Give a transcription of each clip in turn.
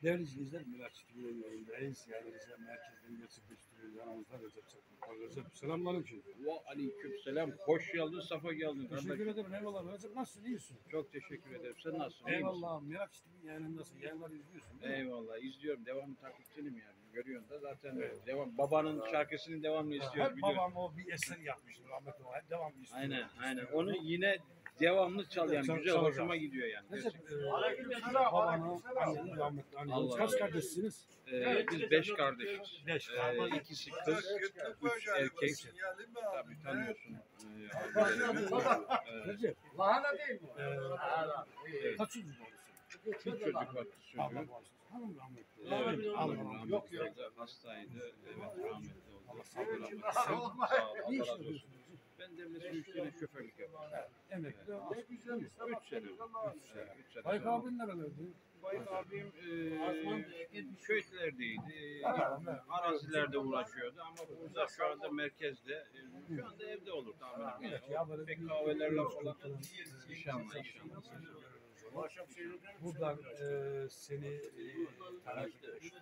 Değerli izleyiciler, Miraç TV'nin yayındayız. Yani Rize merkezden gerçekleştiriyoruz. Yanımızda Recep Çakmak. Recep, selamünaleyküm. Ve aleykümselam. Hoş geldin, safa geldin. Teşekkür ederim, eyvallah. Recep nasılsın, iyi misin? Çok teşekkür ederim. Sen nasılsın? İyi misin? Eyvallah, Miraç TV yayınındasın. Yayınları izliyorsun değil mi? Eyvallah. İzliyorum. Devamlı takipçinim yani. Görüyorsun da zaten devam. Babanın şarkısını devamlı istiyorum. Hep babam o bir eser yapmıştır rahmetli o. Hep devamlı istiyor. Aynen. Onu yine devamlı çal yani. Güzel, hoşuma gidiyor yani. Recep, babanı, anneni rahmetli. Allah Kaç Allah. kardeşsiniz? Biz 5 kardeşiz. 5 kardeş. İkisi kız, 3 erkek. Tabii tanıyorsun. Recep, Lahana değil mi? kaç çocuk olursun? 3 çocuk var. Allah Çocuğu. bağışlasın. Hanım rahmetli. Evet, Allah rahmetli yok. oldu. Hastaydı. Evet, rahmetli oldu. Allah sabır versin. Sağ ol. Ne iş Allah razı olsun. yapıyorsunuz? Ben devlet sürücüsüyle şoförlük yapıyorum. Emekli. 3 sene. 3 sene. Bayık abin nerelerde? Bayık abim köylerdeydi. Arazilerde uğraşıyordu ama burada şu anda merkezde. Şu anda evde olur tahminim. Evet ya, böyle Pek bir- kahvelerle falan. İnşallah. Buradan seni takip etmiş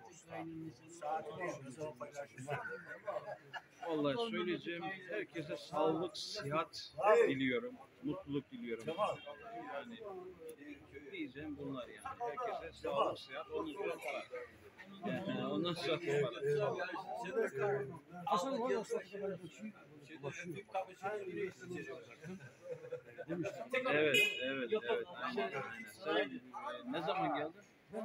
Vallahi söyleyeceğim herkese sağlık, sıhhat diliyorum. Mutluluk diliyorum. Yani diyeceğim bunlar yani. Herkese sağlık, sıhhat, ondan sonra para. Yani ondan sonra para. Hasan var aslında ben ulaşıyor. Demiştim. Evet. Aynen. Sen ne zaman geldin?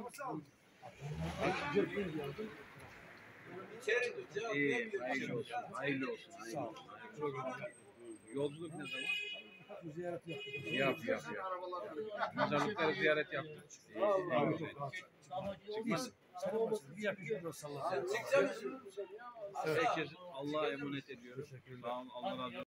İyi, hayırlı olsun. Sağ ol. Yolculuk ne zaman? Ziyaret yaptık. Yap. Mezarlıkları ziyaret yaptık. İyi, güzel. Çıkmaz. Sen olmasın. Bir yakışık da sallasın. Herkes Allah'a emanet ediyorum. Teşekkürler. Sağ olun. Allah razı olsun.